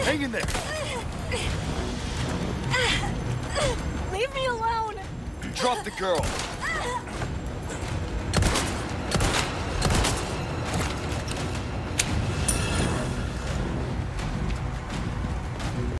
Hang in there. Leave me alone! Drop the girl.